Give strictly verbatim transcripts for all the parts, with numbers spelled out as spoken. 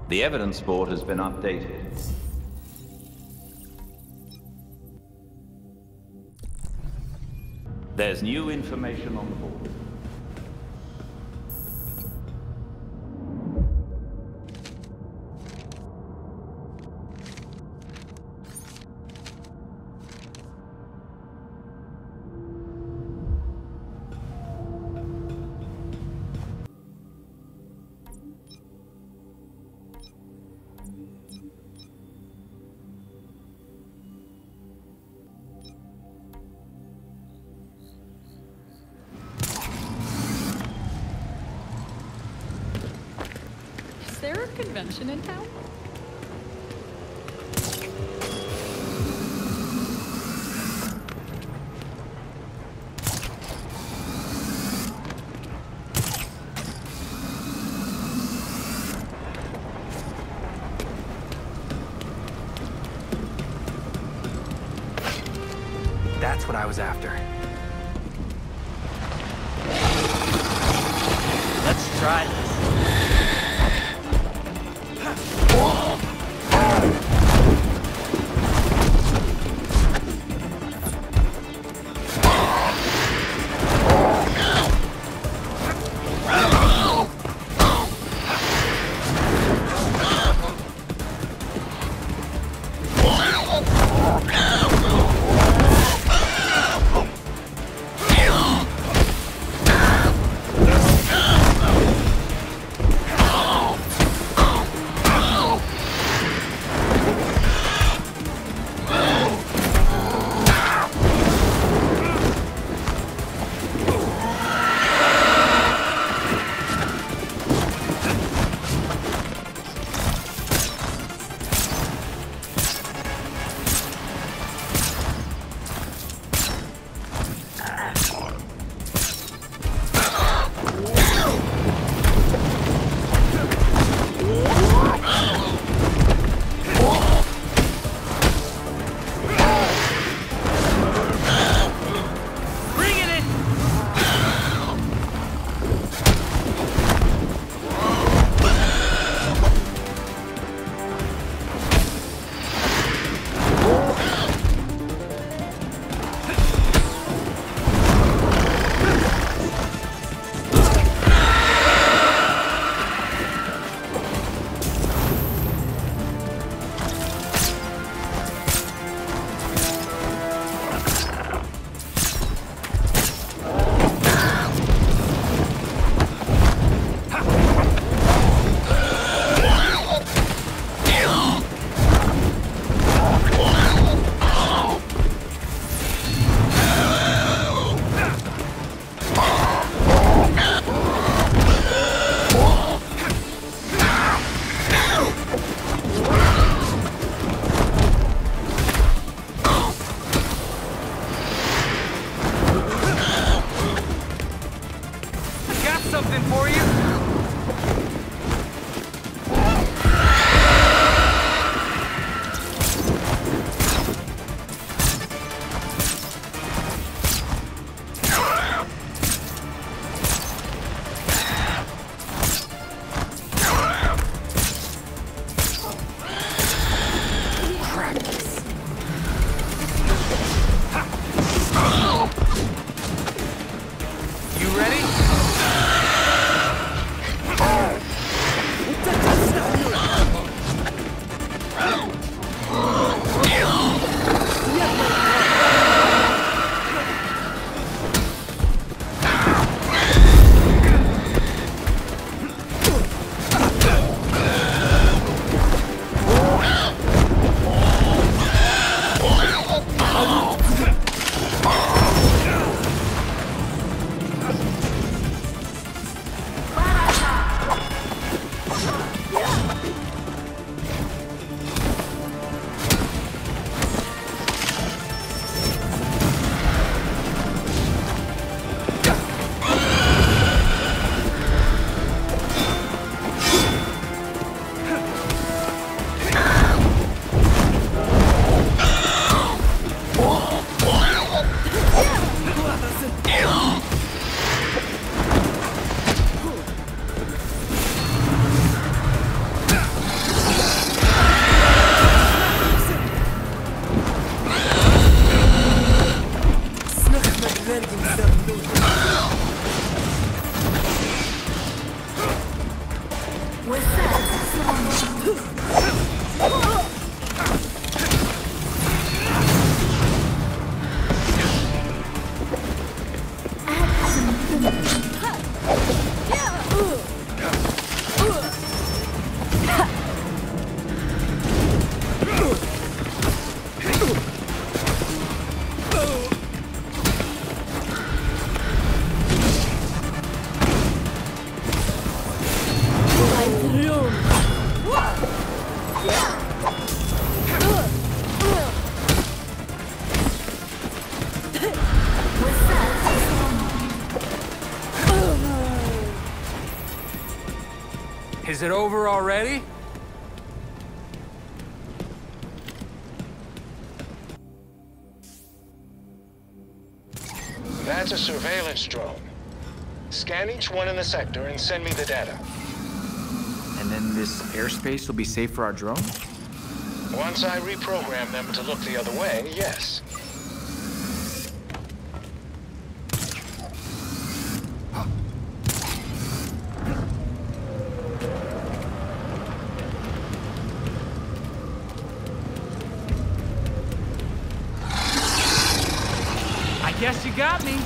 The evidence board has been updated. There's new information on the board. Is there a convention in town? That's what I was after. Let's try this. Is it over already? That's a surveillance drone. Scan each one in the sector and send me the data. And then this airspace will be safe for our drone? Once I reprogram them to look the other way, yes. I guess you got me.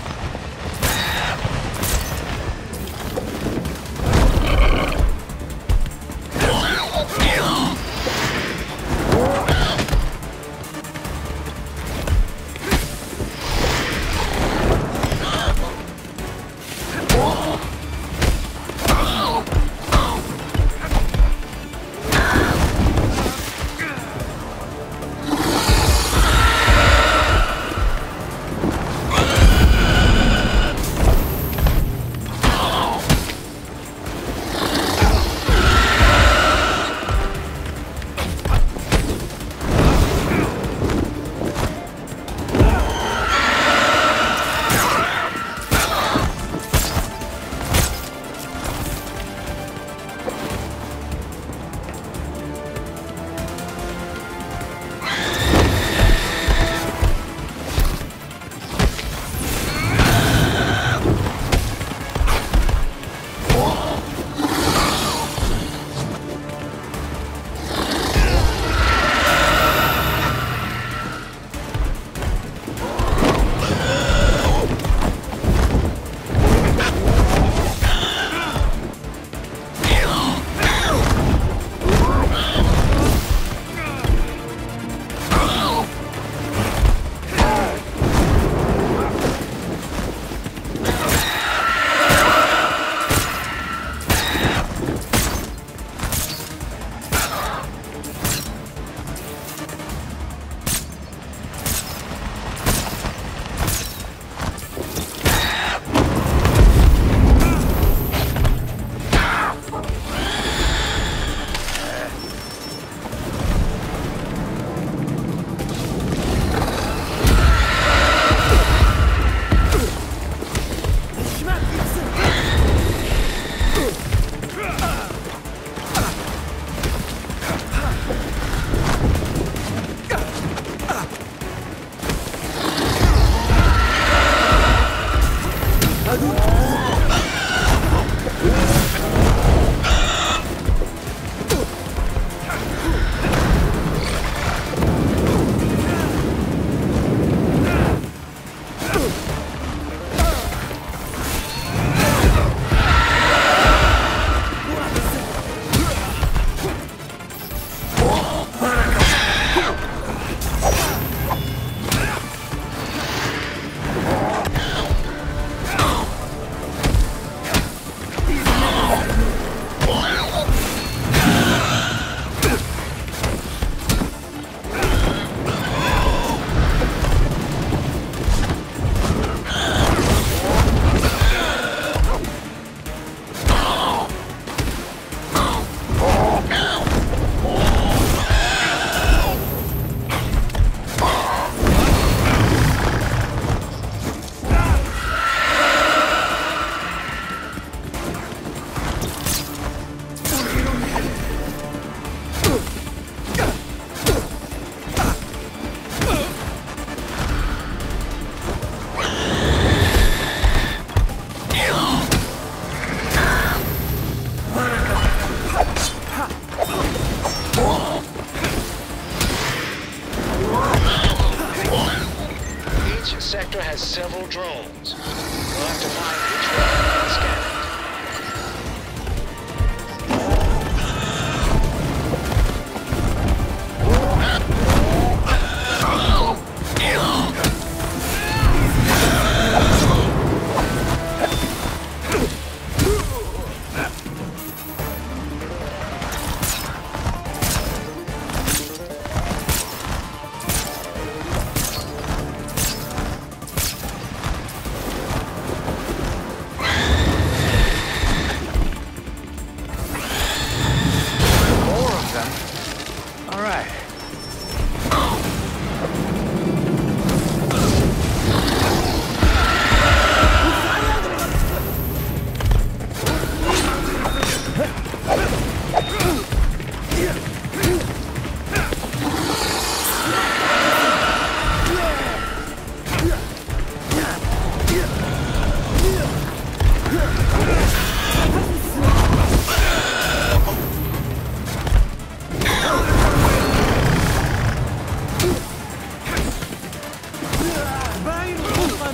sector has several drones. We'll have to find which one and scan it.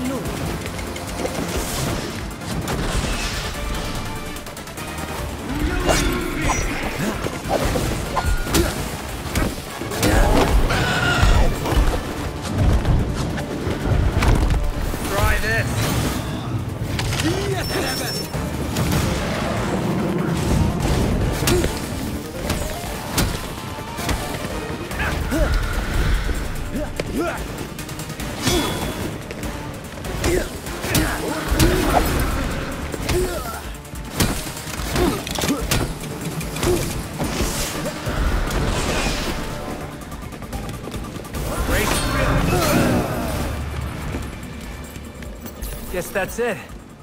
Guess that's it.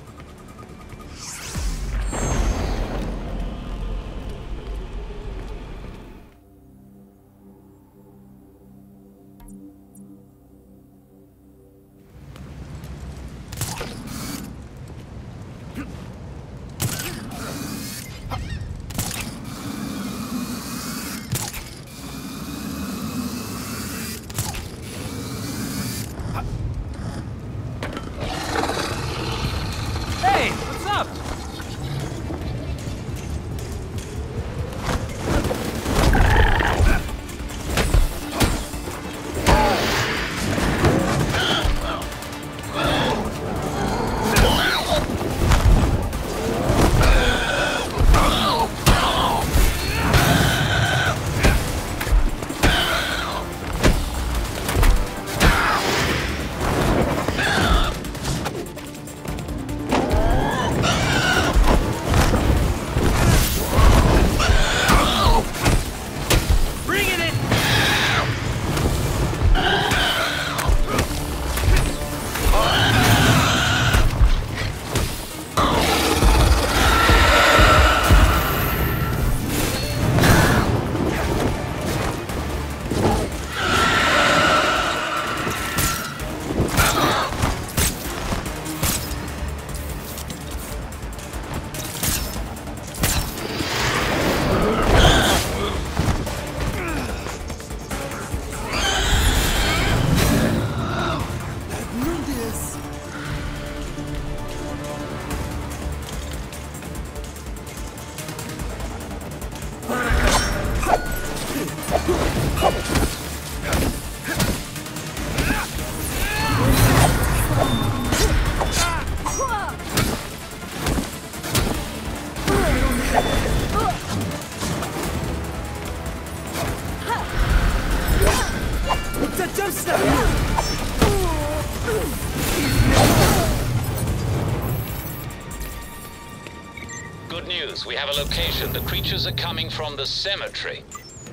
Good news. We have a location. The creatures are coming from the cemetery.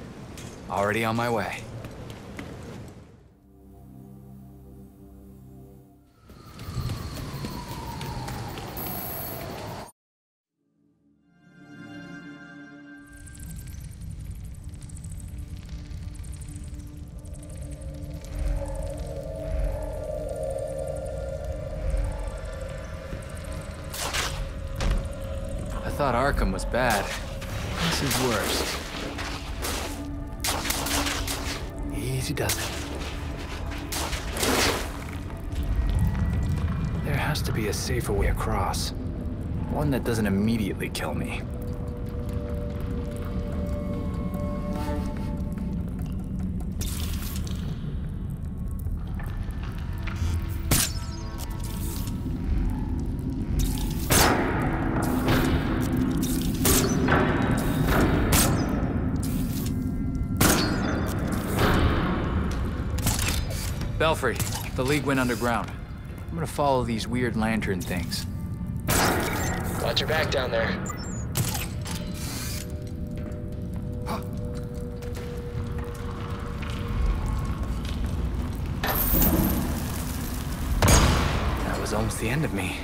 Already on my way. I thought Arkham was bad. This is worse. Easy does it. There has to be a safer way across. One that doesn't immediately kill me. Belfry, the League went underground. I'm gonna follow these weird lantern things. Watch your back down there. That was almost the end of me.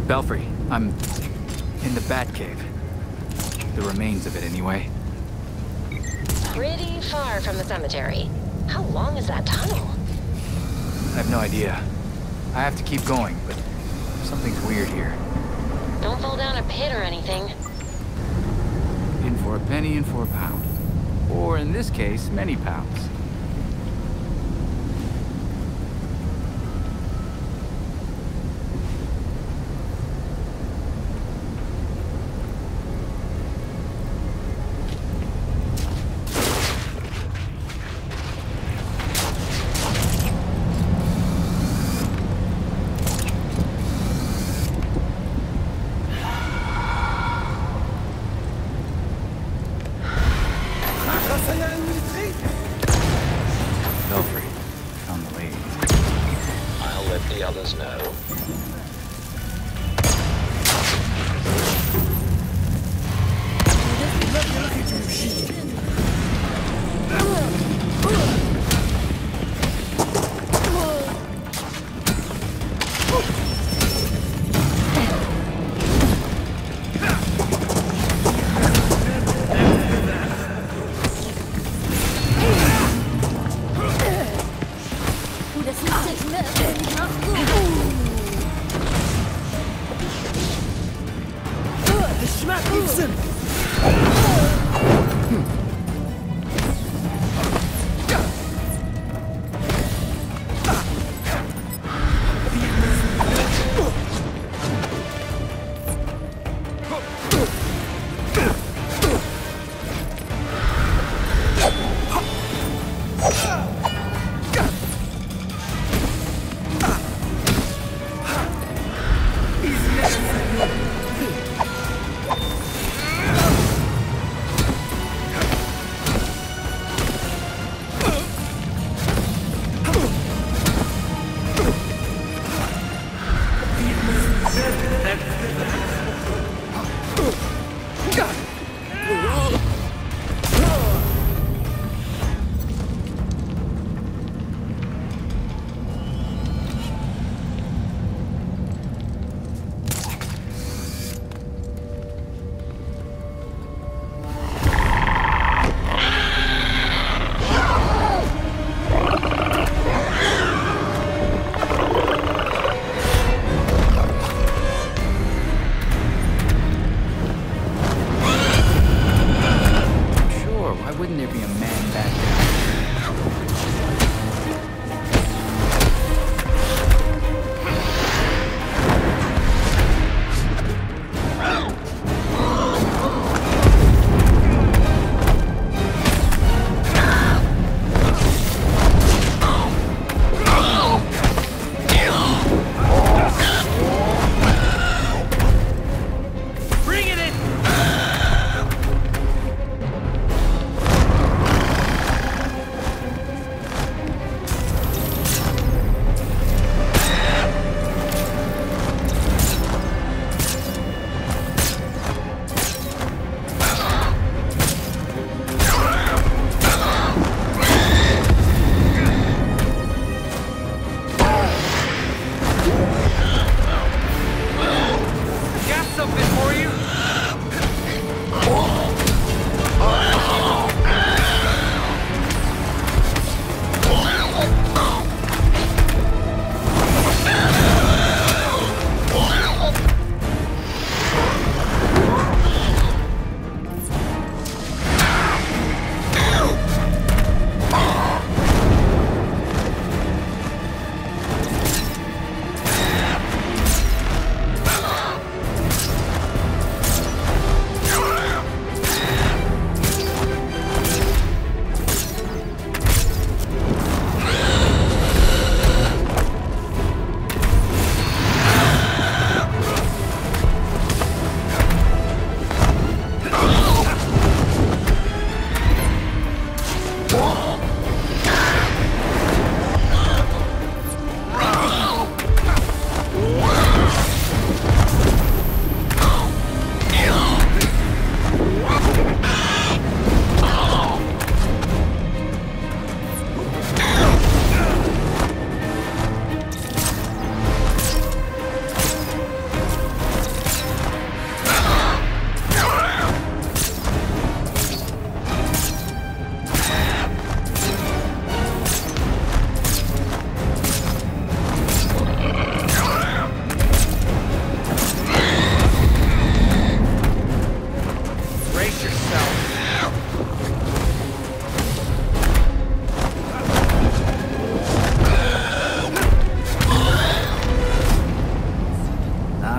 Belfry, I'm in the Batcave. The remains of it, anyway. Pretty far from the cemetery. How long is that tunnel? I have no idea. I have to keep going, but something's weird here. Don't fall down a pit or anything. In for a penny, in for a pound. Or in this case, many pounds. Belfry, found the lady. I'll let the others know.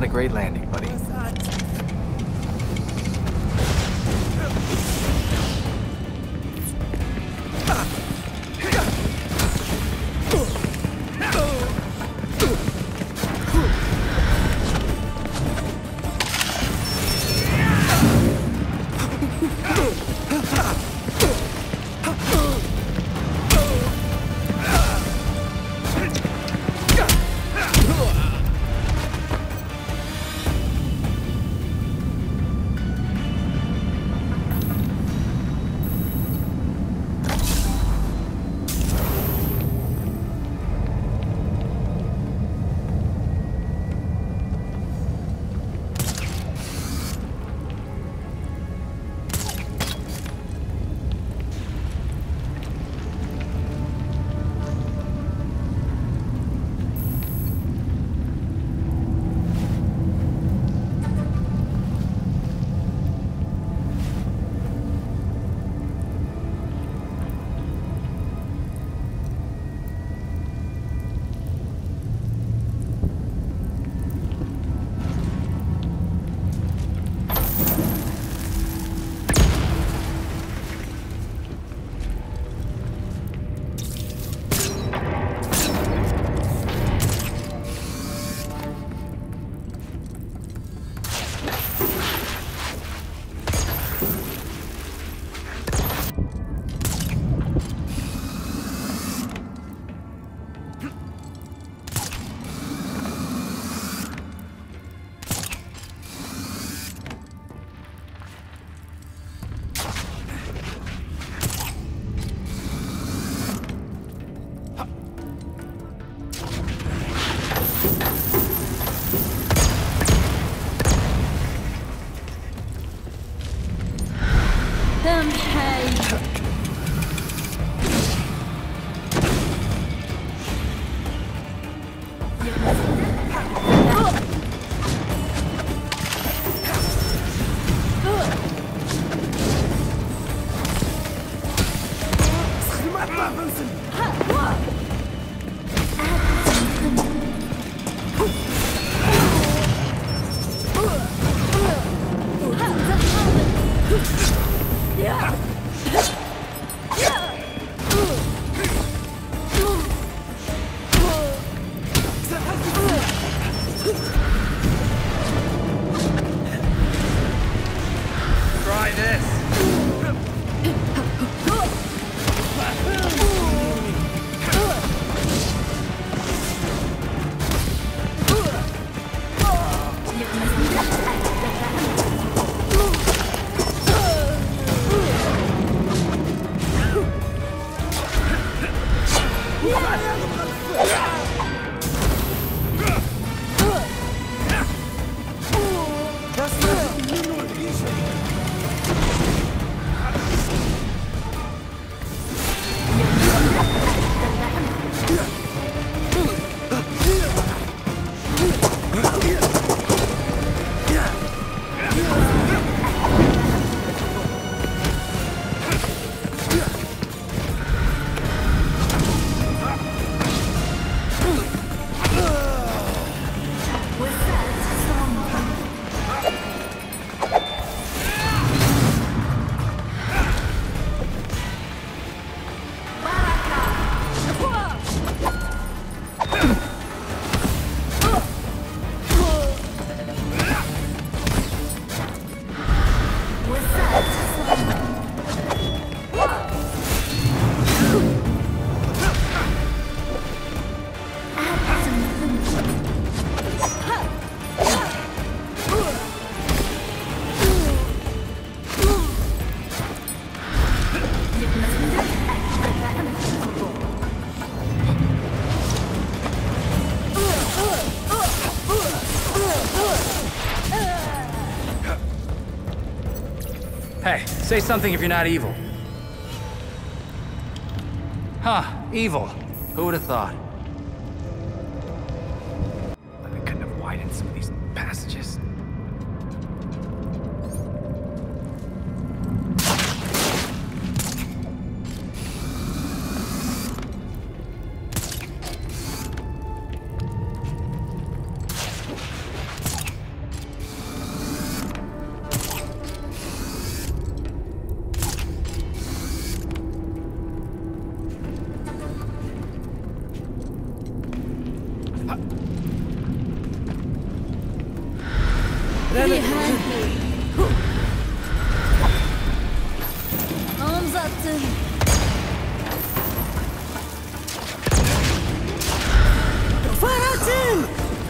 great landing, buddy. Hey, say something if you're not evil. Huh, evil. Who would have thought? Like we couldn't have widened some of these passages. Hamzattın. Faratın!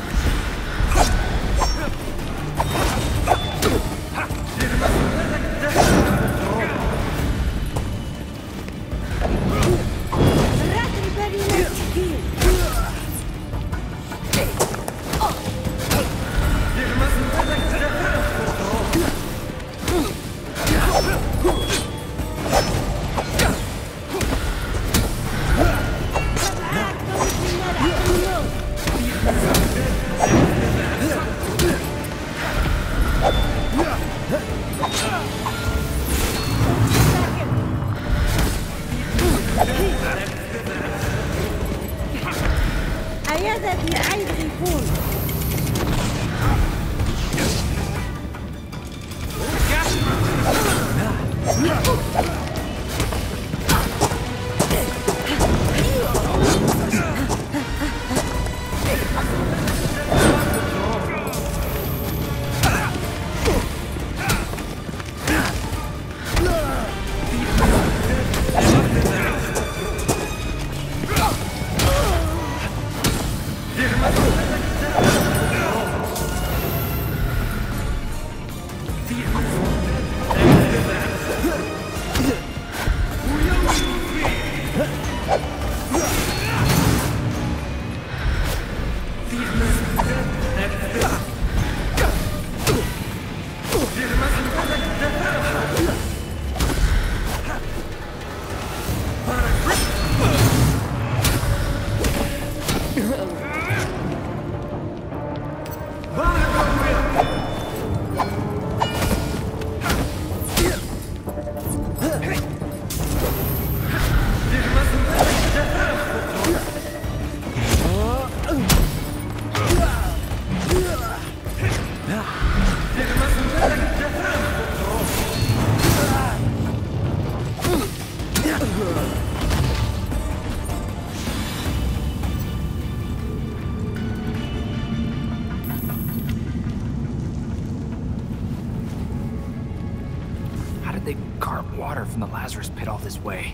They cart water from the Lazarus Pit all this way.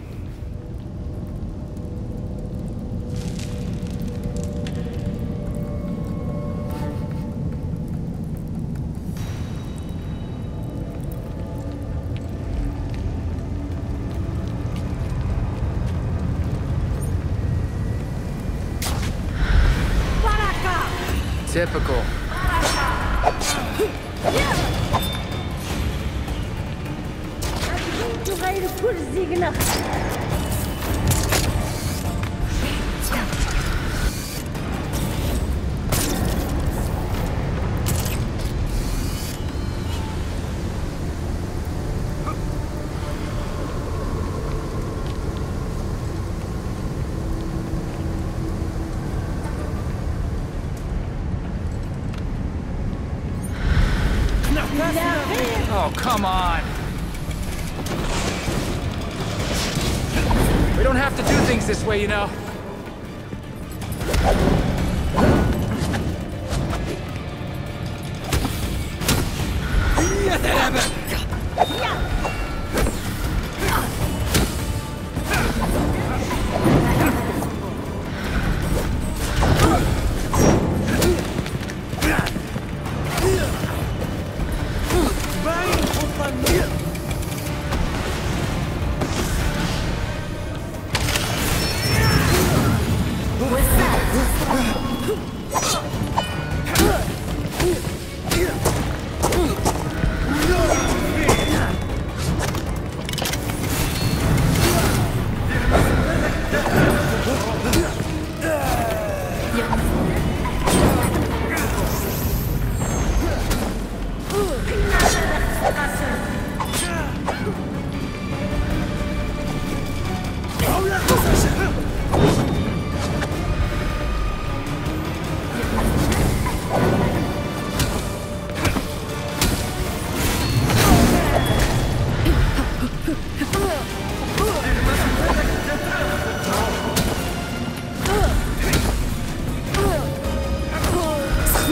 Typical. غير كل زيغنا Oh, come on! We don't have to do things this way, you know.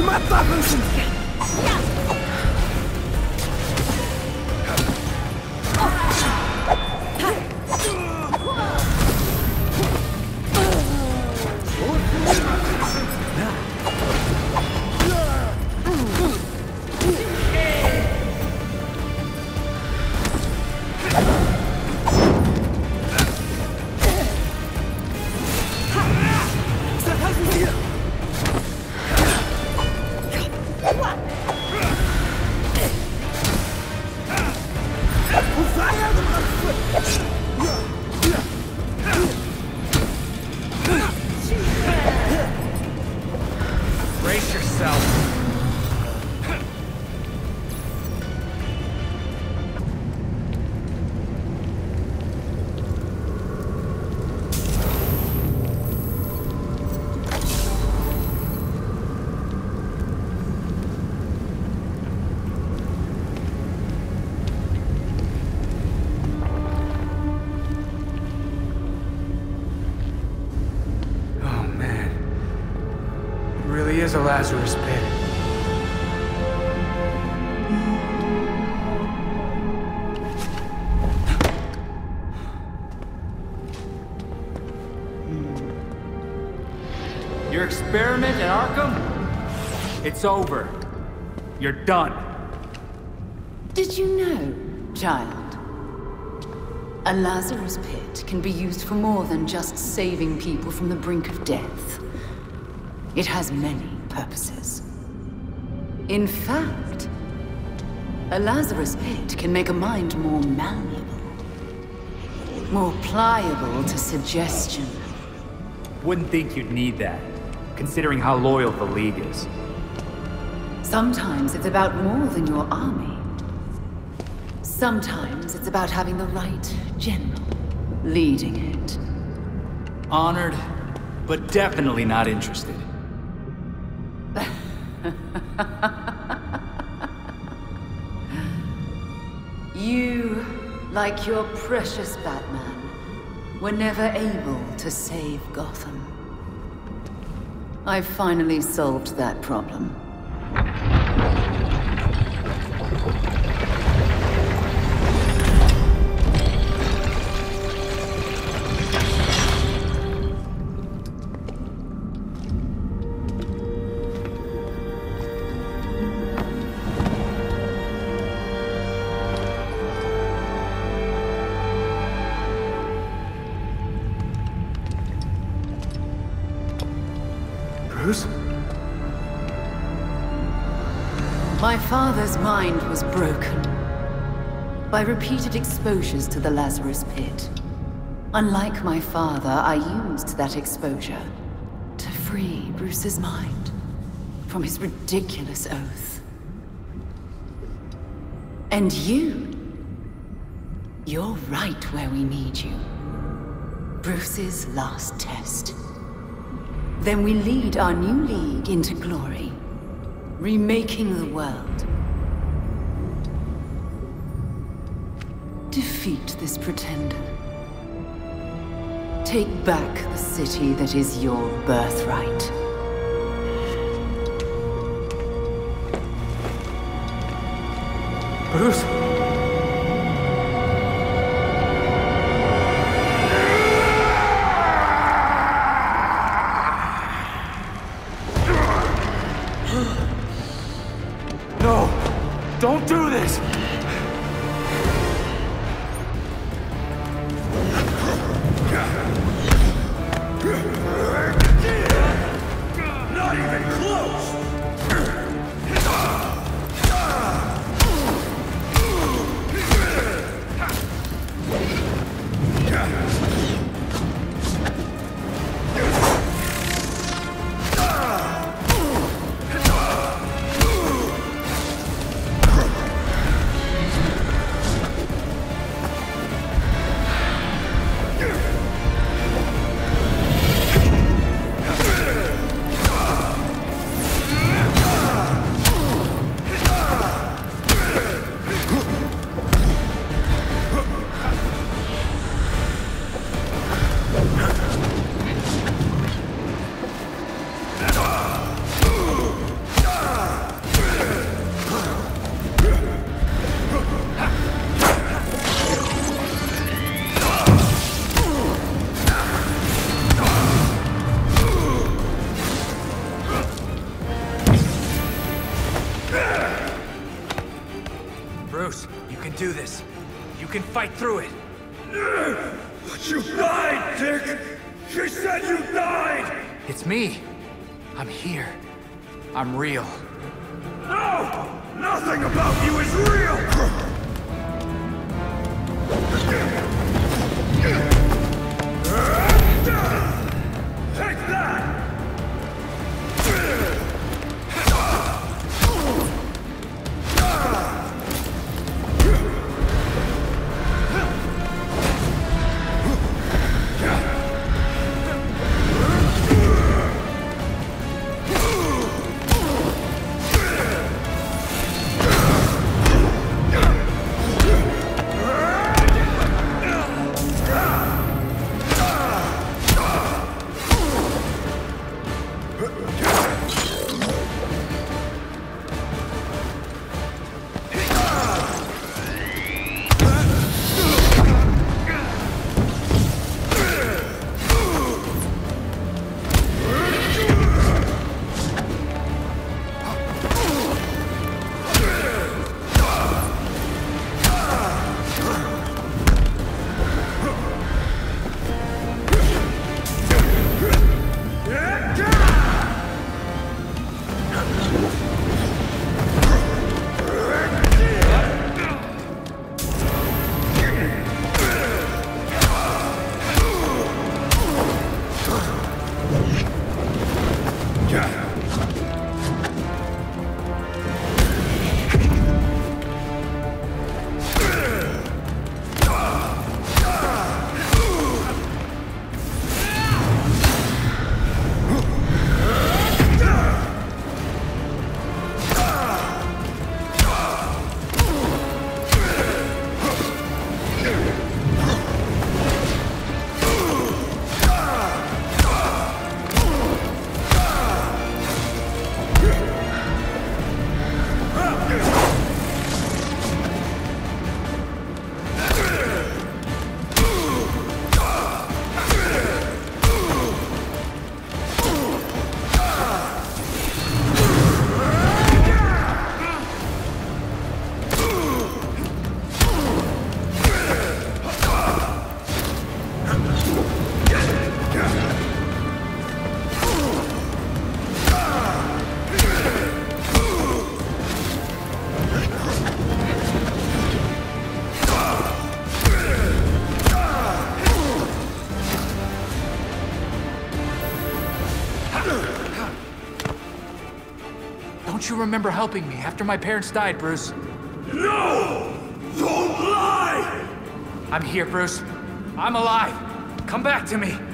Brace yourself. Is a Lazarus Pit. Your experiment at Arkham? It's over. You're done. Did you know, child? A Lazarus Pit can be used for more than just saving people from the brink of death. It has many purposes. In fact, a Lazarus Pit can make a mind more malleable, more pliable to suggestion. Wouldn't think you'd need that, considering how loyal the League is. Sometimes it's about more than your army. Sometimes it's about having the right general leading it. Honored, but definitely not interested. You, like your precious Batman, were never able to save Gotham. I've finally solved that problem. Bruce? My father's mind was broken by repeated exposures to the Lazarus Pit. Unlike my father, I used that exposure to free Bruce's mind from his ridiculous oath. And you, you're right where we need you. Bruce's last test. Then we lead our new league into glory, remaking the world. Defeat this pretender. Take back the city that is your birthright. Bruce? No! Don't do this! Not even close! Bruce, you can do this. You can fight through it. But you died, Dick! She said you died! It's me. I'm here. I'm real. No! Nothing about you is real! Take that! Don't you remember helping me after my parents died, Bruce? No! Don't lie! I'm here, Bruce. I'm alive. Come back to me.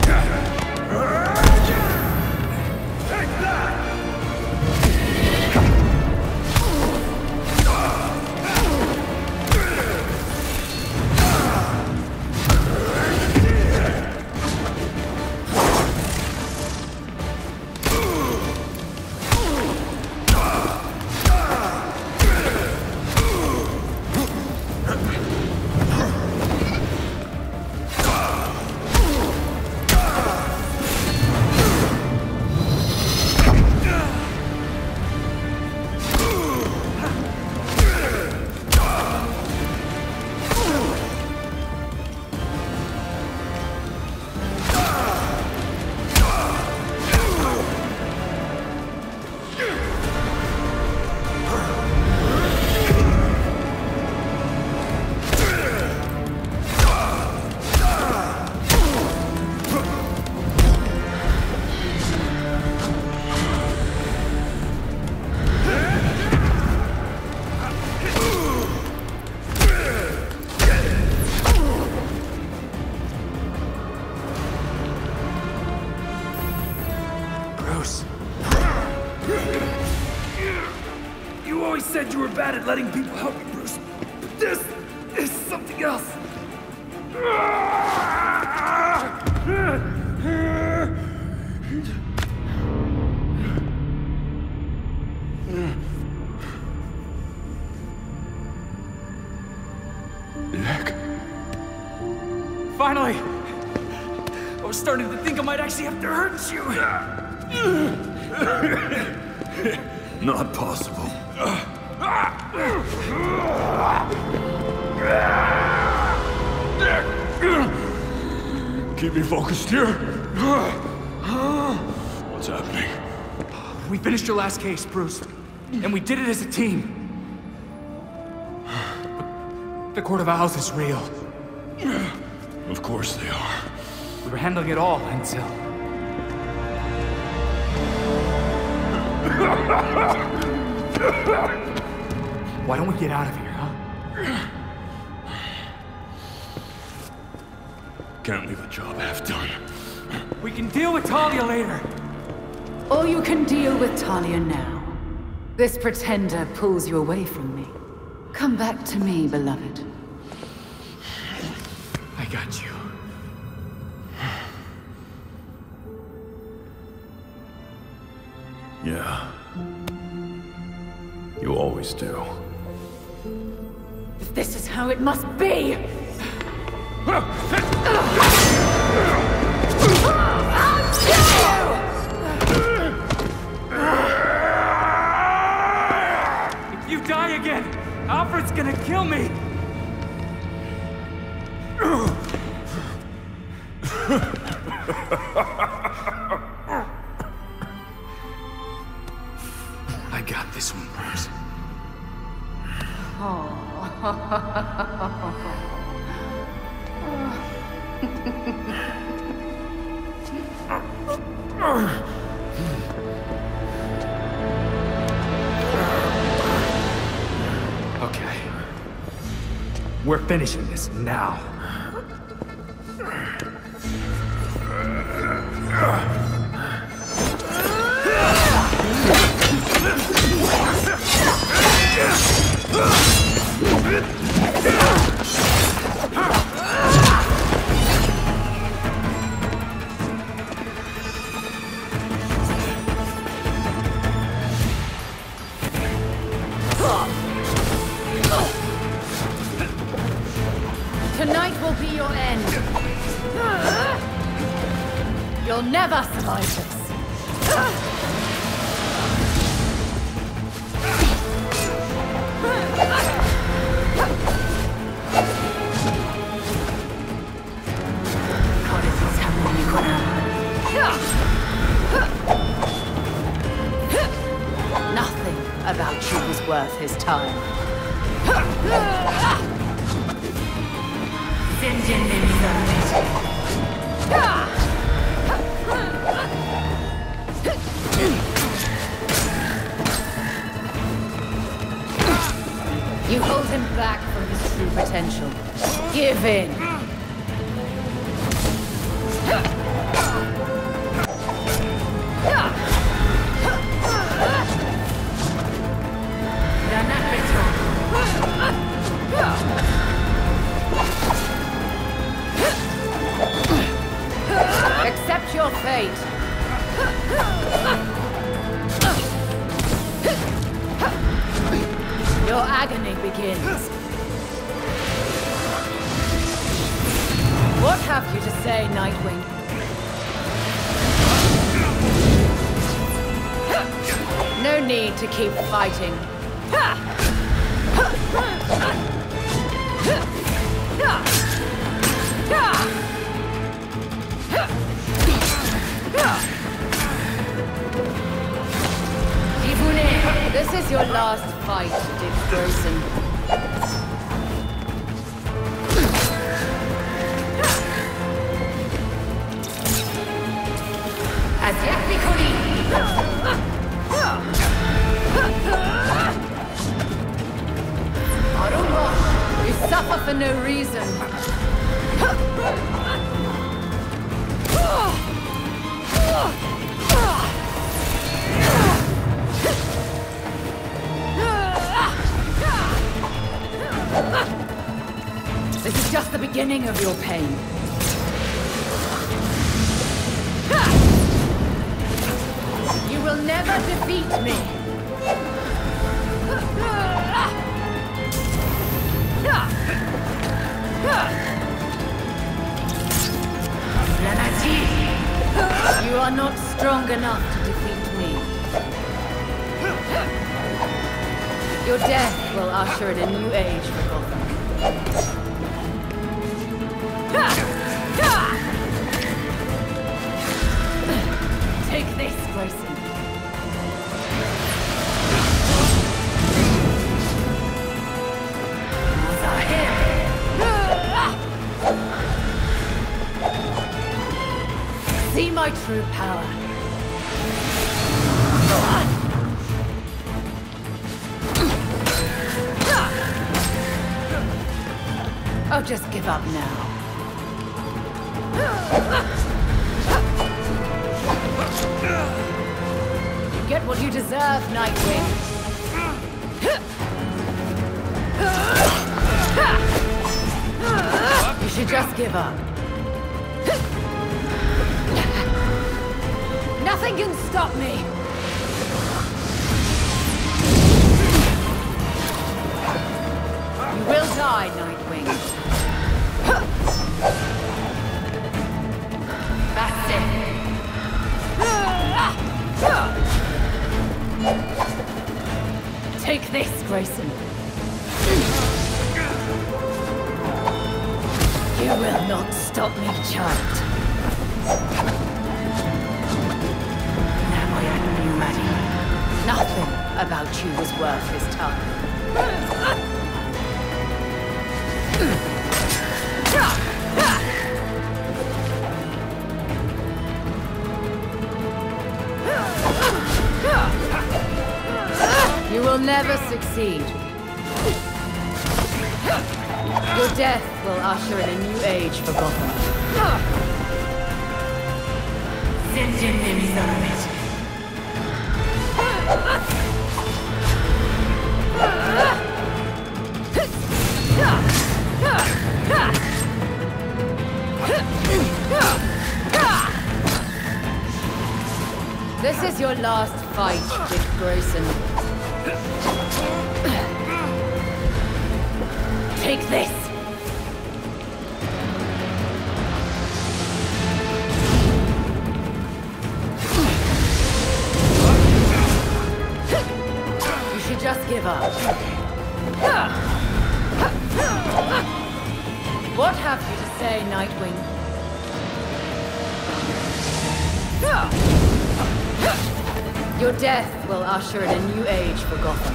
Take that! Bruce. You always said you were bad at letting people help you, Bruce. But this is something else. Nick. Finally! I was starting to think I might actually have to hurt you. Not possible. Keep me focused here. What's happening? We finished your last case, Bruce. And we did it as a team. The Court of Owls is real. Of course they are. We were handling it all until... Why don't we get out of here, huh? Can't leave a job half done. We can deal with Talia later. Or you can deal with Talia now. This pretender pulls you away from me. Come back to me, beloved. I got you. Yeah. You always do. If this is how it must be! If you die again, Alfred's gonna kill me! I got this one, Bruce. Okay. We're finishing this now. Tonight will be your end. You'll never survive this. Nothing about you was worth his time. You hold him back from his true potential. Give in. Accept your fate. Your agony begins. What have you to say, Nightwing? No need to keep fighting. This is your last fight, Dick Grayson. As yet, Mikuni! Aruma, you suffer for no reason. just the beginning of your pain. You will never defeat me. You are not strong enough to defeat me. Your death will usher in a new age for Gotham. Take this, Grayson. See my true power. Oh, just give up now. You get what you deserve, Nightwing. You should just give up. Nothing can stop me! You will die, Nightwing. That's it. Take this, Grayson. You will not stop me, child. Nothing about you was worth his time. You will never succeed. Your death will usher in a new age for Gotham. This is your last fight, Dick Grayson. Take this! You should just give up. What have you to say, Nightwing? Your death will usher in a new age for Gotham.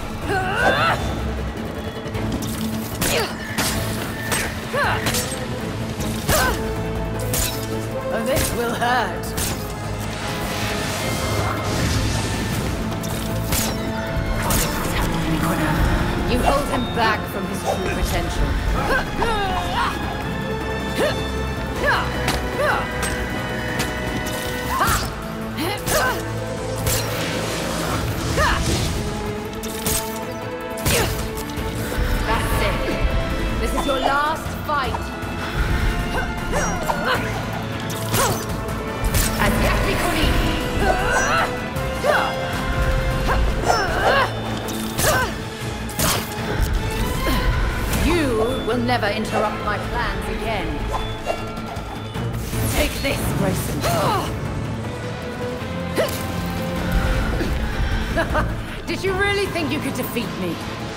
Oh, this will hurt. You hold him back from his true potential. That's it. This is your last fight. You will never interrupt my plans again. Take this, Grayson. Did you really think you could defeat me?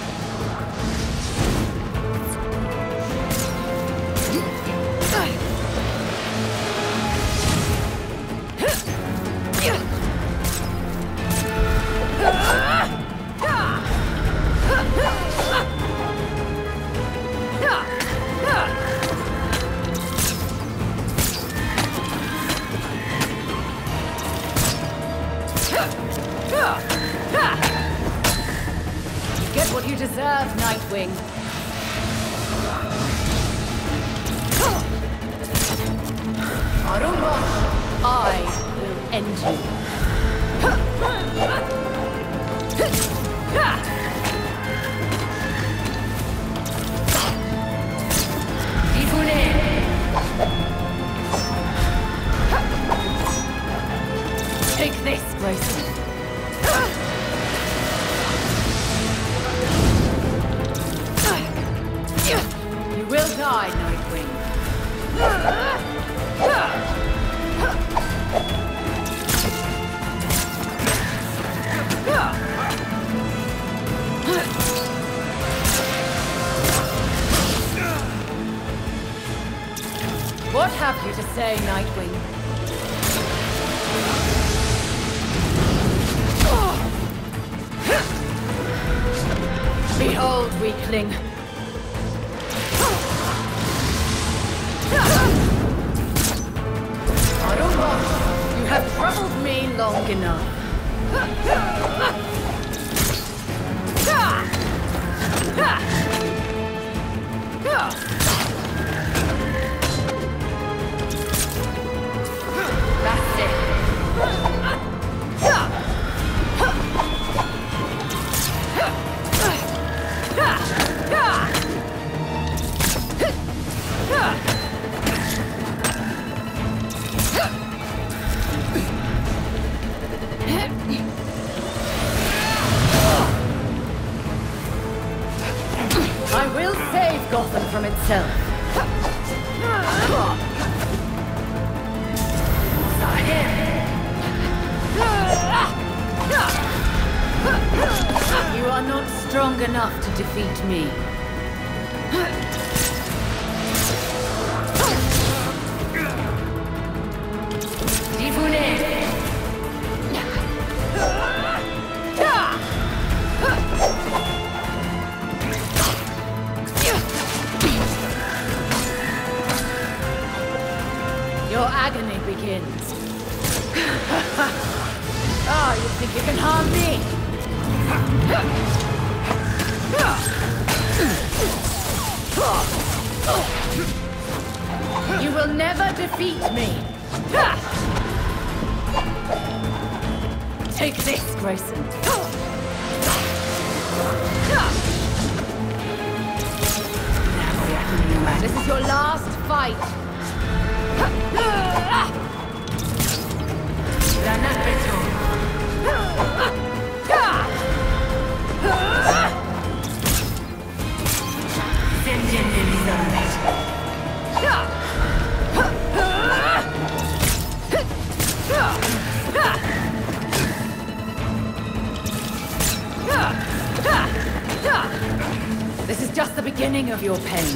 Get what you deserve, Nightwing. I don't want. I will end you. Take this, Grayson. You will die, Nightwing. What have you to say, Nightwing? Behold, weakling. I don't want you. You have troubled me long enough. That's it. I will save Gotham from itself. You are not strong enough to defeat me. Your agony begins. Oh, you think you can harm me? You will never defeat me. Take this, Grayson. This is your last fight. This is just the beginning of your pain.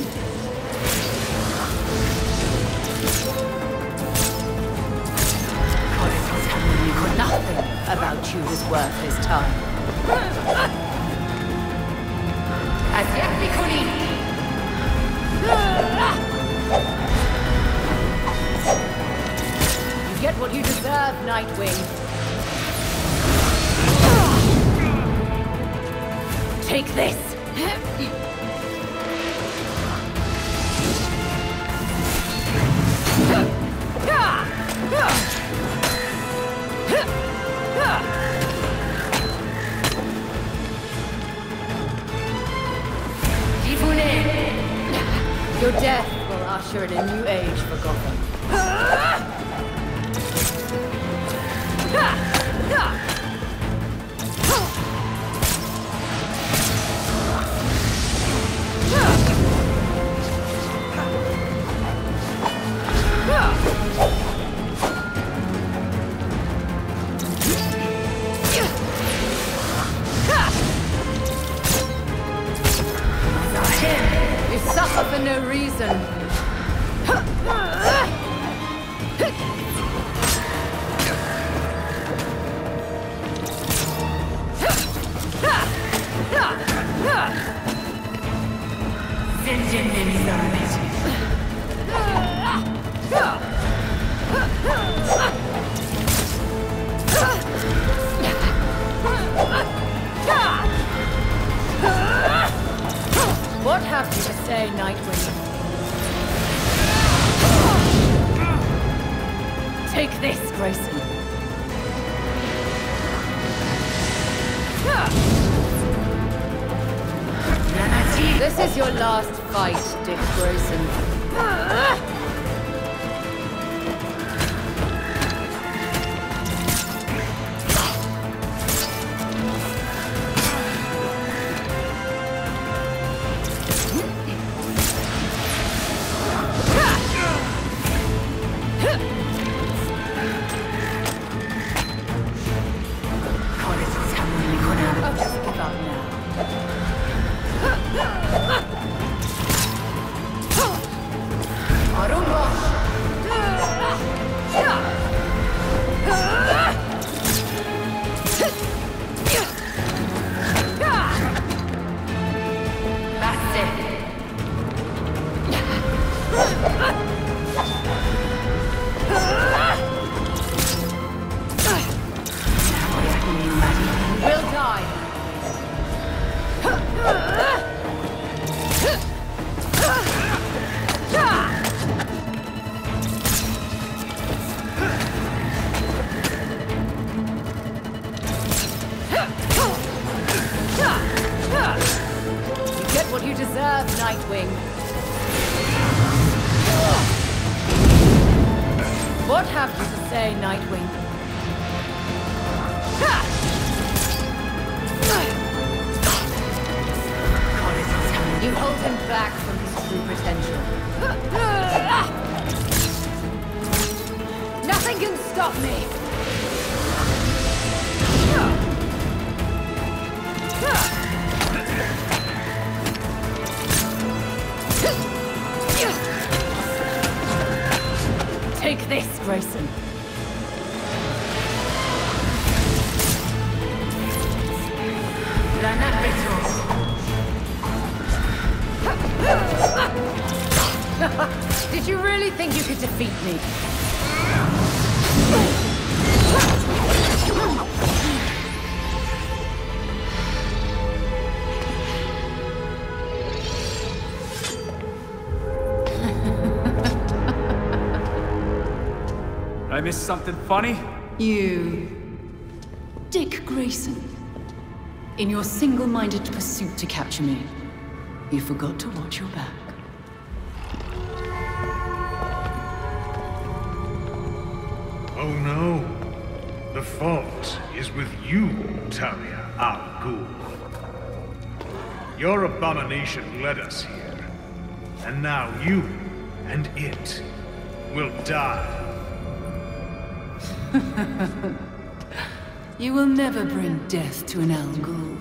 Nothing about you is worth his time. As yet, Mikuni! You get what you deserve, Nightwing. Take this! Your death will usher in a new age for Gotham. You suffer for no reason. What have you to say, Nightwing? Take this, Grayson. This is your last fight, Dick Grayson. Nightwing. What have you to say, Nightwing? You hold him back from his true potential. Nothing can stop me! Take this, Grayson. Did you really think you could defeat me? I missed something funny? You... Dick Grayson. In your single-minded pursuit to capture me, you forgot to watch your back. Oh no. The fault is with you, Talia Al Ghul. Your abomination led us here. And now you and it will die. You will never bring death to an Al Ghul.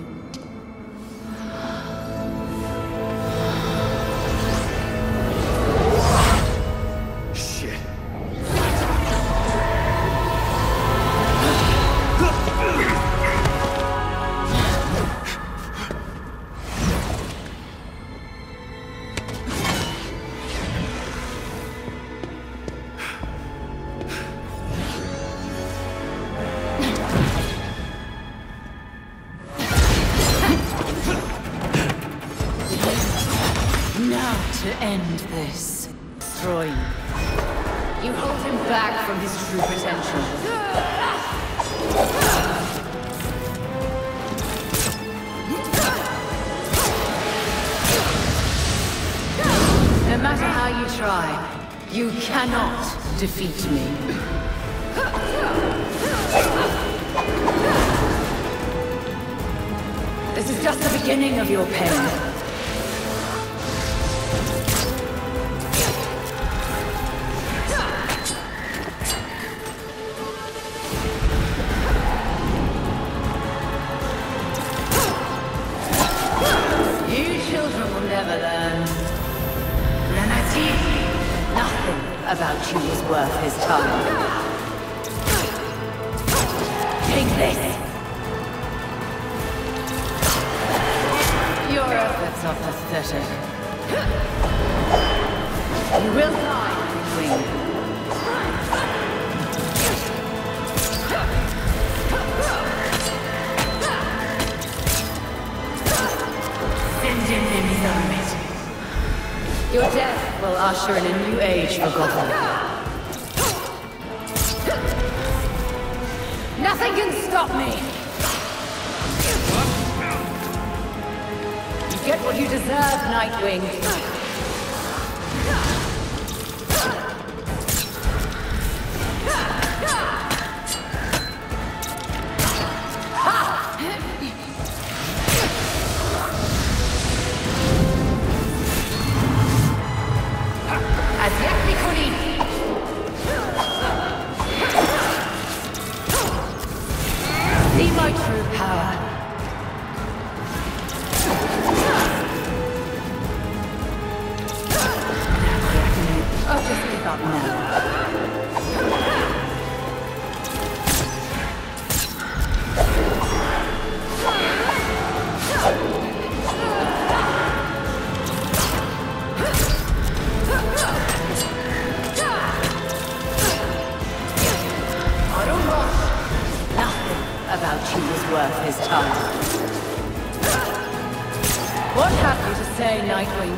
Shit. To end this, destroy you. You hold him back from his true potential. No matter how you try, you cannot defeat me. This is just the beginning of your pain. About you is worth his time. Take this! Your efforts are pathetic. You will die, Nightwing. Your death will usher in a new age for Gotham. Nothing can stop me! You get what you deserve, Nightwing. See my true power. I'll just give up now. About you was worth his time. What have you to say, Nightwing?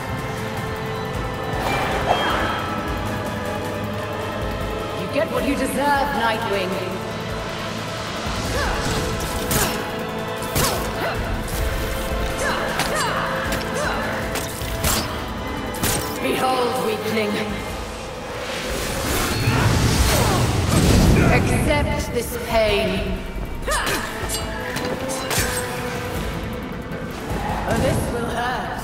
You get what you deserve, Nightwing. Behold, weakling. Accept this pain. Oh, this will hurt.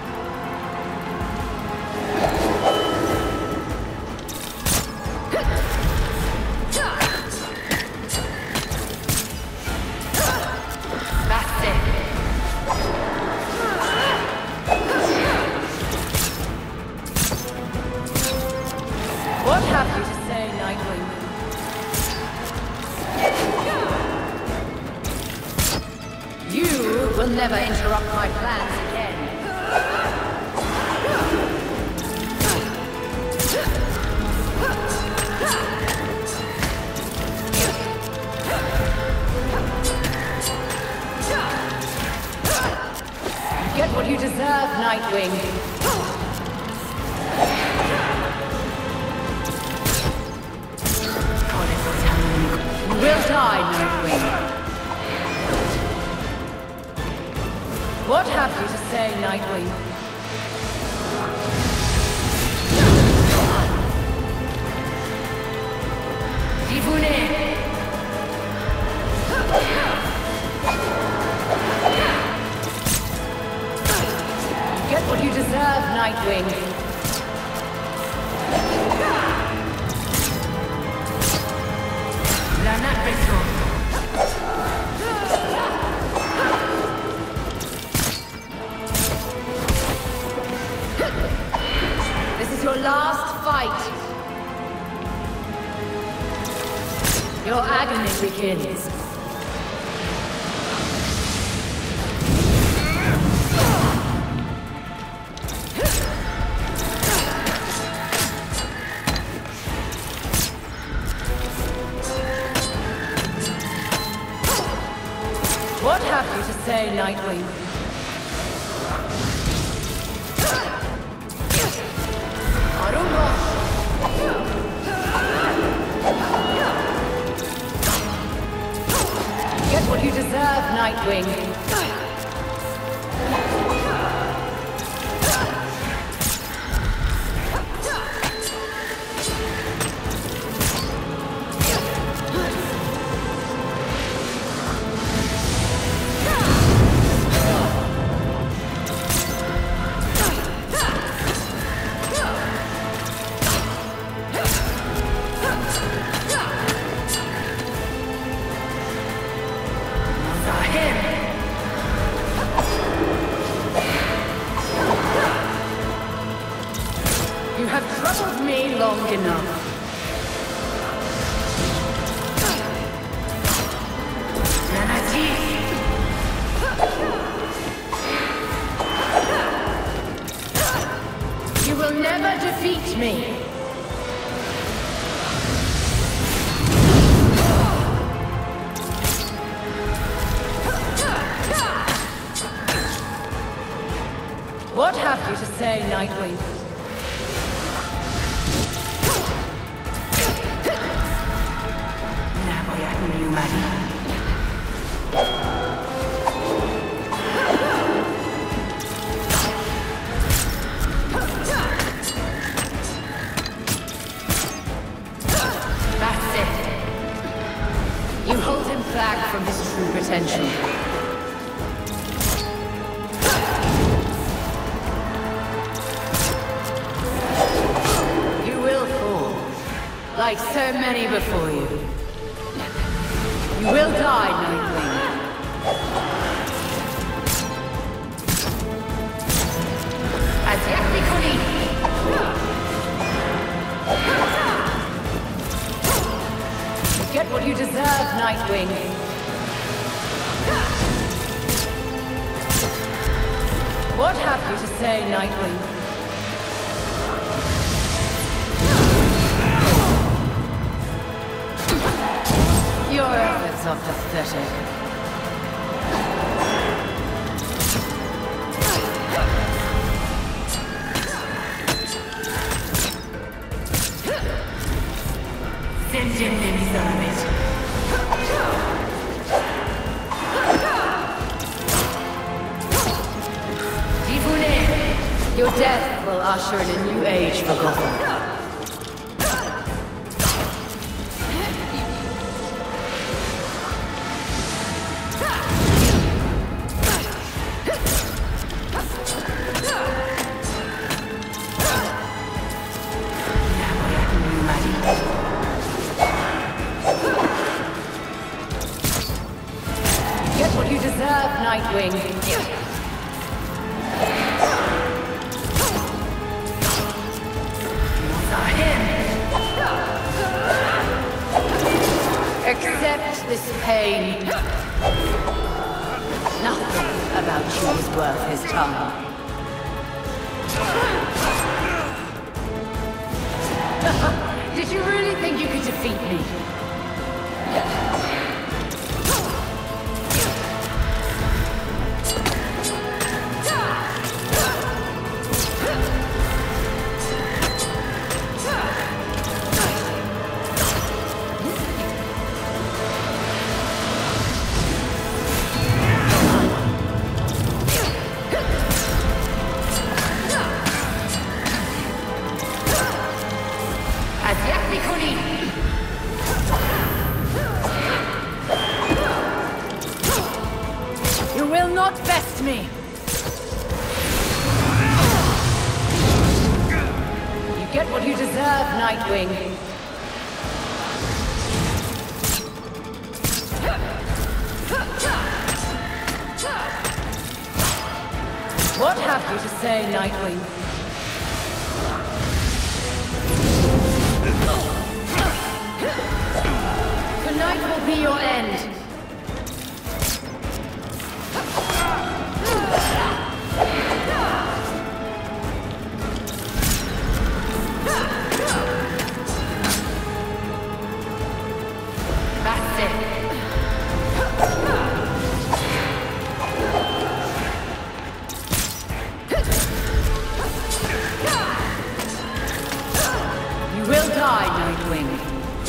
That's it. What have you to say, Nightwing? You will never interrupt my plans again. You get what you deserve, Nightwing. You will die, Nightwing. What have you to say, Nightwing? Divune! Get what you deserve, Nightwing. La Nightwing. Your last fight. Your agony begins. What have you to say, Nightwing? Get what you deserve, Nightwing. You have troubled me long enough. You will never defeat me. What have you to say, Nightwing? That's it. You hold him back from his true potential. You will fall, like so many before you. You will die, Nightwing. Get what you deserve, Nightwing. What have you to say, Nightwing? Your efforts are pathetic. Your death will usher in a new for Gotham. Get what you deserve, Nightwing. Accept this pain. Nothing about you is worth his time. Did you really think you could defeat me? You will not best me! You get what you deserve, Nightwing. What have you to say, Nightwing? Tonight will be your end. That's it. You will die, Nightwing.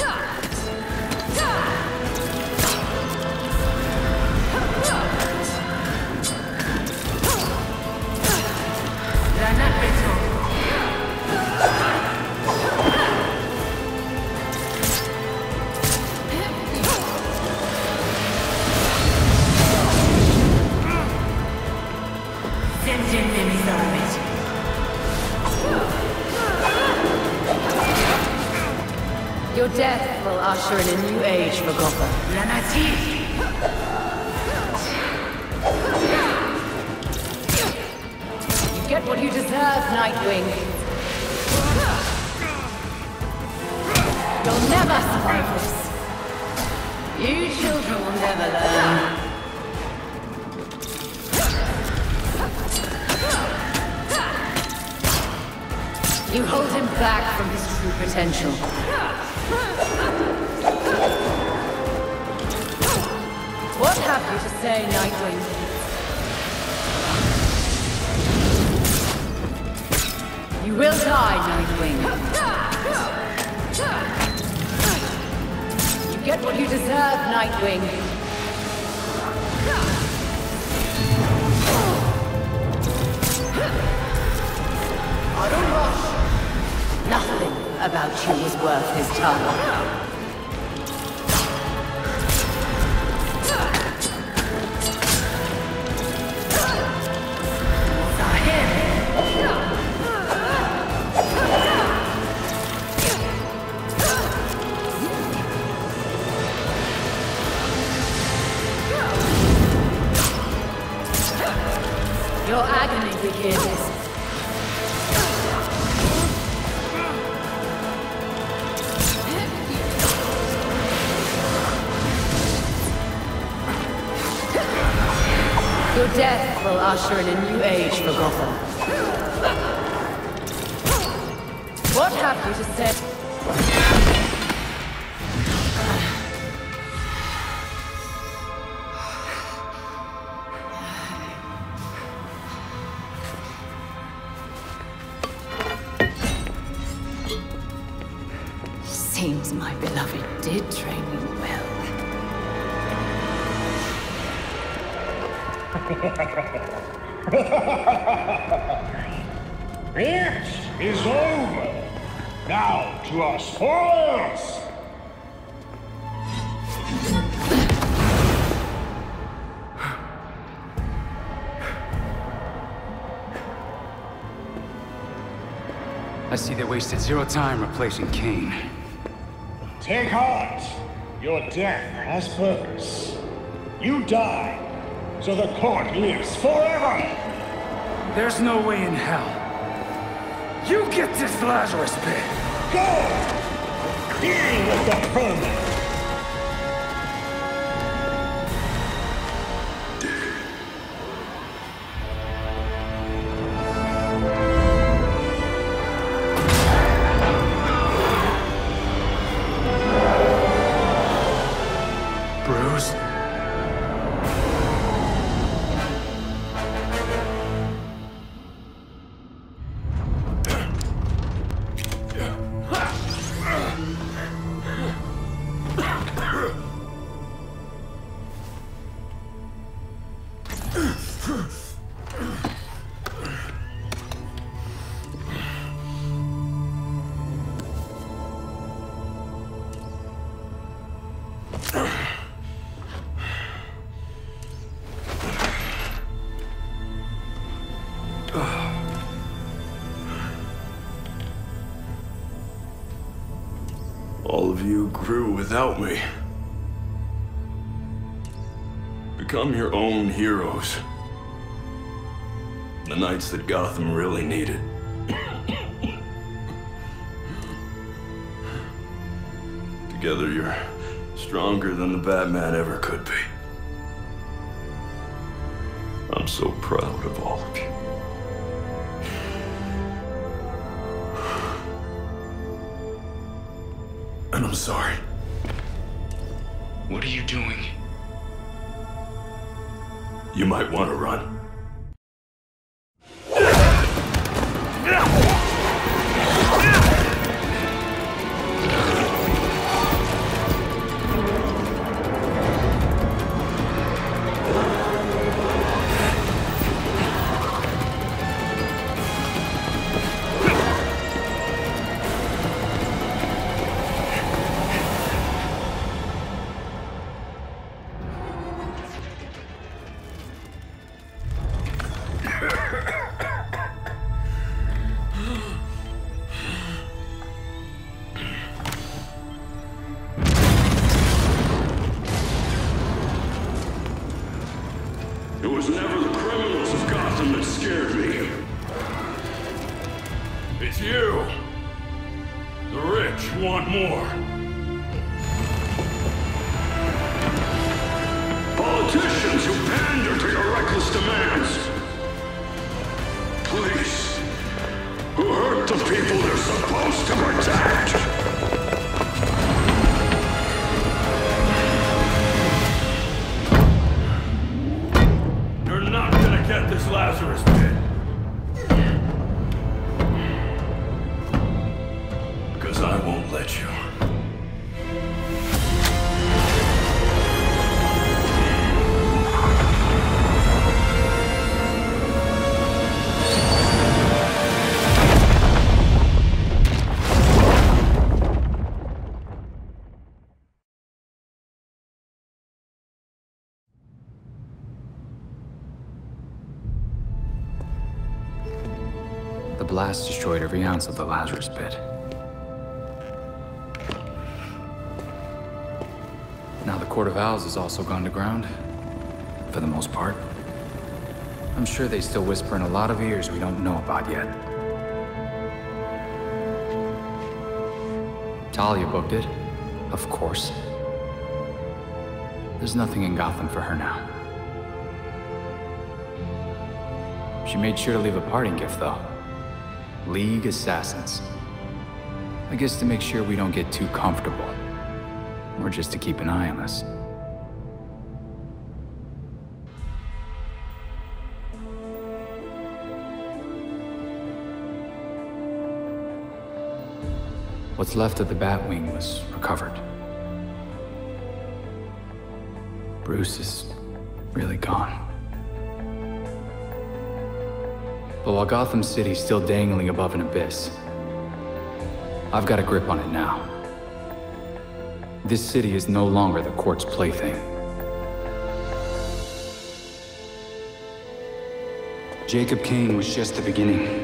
Your death will usher in a new age for Gotham. You get what you deserve, Nightwing. You'll never survive this. You children will never learn. You hold him back from his true potential. What have you to say, Nightwing? You will die, Nightwing. You get what you deserve, Nightwing. I don't rush. Nothing about you was worth his time. Your agony begins. Your death will usher in a new age for Gotham. What have you to say? Seems my beloved did train you well. It is over. Now to our spoils! I see they wasted zero time replacing Kane. Take heart. Your death has purpose. You die, so the court lives forever! There's no way in hell. You get this Lazarus Pit! Go! Deal with the vermin! Bruce? All of you grew without me. Become your own heroes. The knights that Gotham really needed. Together you're stronger than the Batman ever could be. I'm so proud of all of you. And I'm sorry. What are you doing? You might want to run. It was never the criminals of Gotham that scared me. It's you. The rich want more. Politicians who pander to your reckless demands. Police who hurt the people they're supposed to protect. Get this Lazarus Pit. Because I won't let you. The blast destroyed every ounce of the Lazarus Pit. Now the Court of Owls has also gone to ground. For the most part. I'm sure they still whisper in a lot of ears we don't know about yet. Talia booked it. Of course. There's nothing in Gotham for her now. She made sure to leave a parting gift, though. League Assassins. I guess to make sure we don't get too comfortable. Or just to keep an eye on us. What's left of the Batwing was recovered. Bruce is really gone. But while Gotham City's still dangling above an abyss, I've got a grip on it now. This city is no longer the court's plaything. Jacob Kane was just the beginning.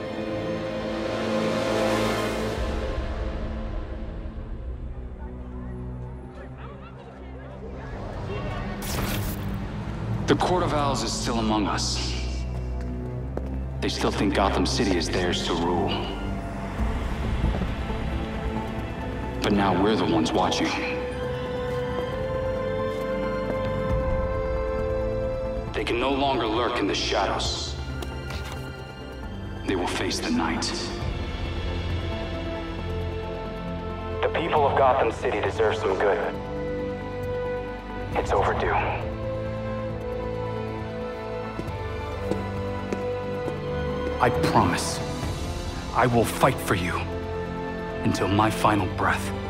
The Court of Owls is still among us. They still think Gotham City is theirs to rule. But now we're the ones watching. They can no longer lurk in the shadows. They will face the night. The people of Gotham City deserve some good. It's overdue. I promise, I will fight for you until my final breath.